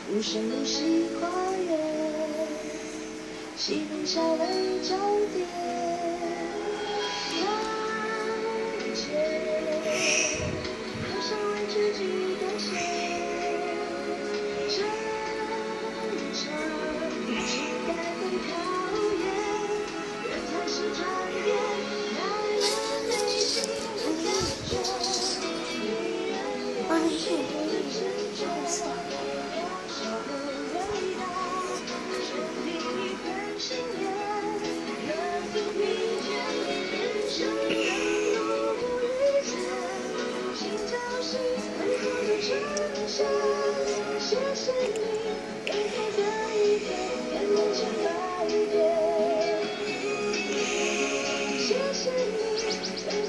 无声无息跨越，熄灯下了焦点，感觉好像为自己改写这场情感的考验，人才是转变那人内心的感觉，女人要学会执着。 谢谢你，等待的一天，变得成白天。谢谢你。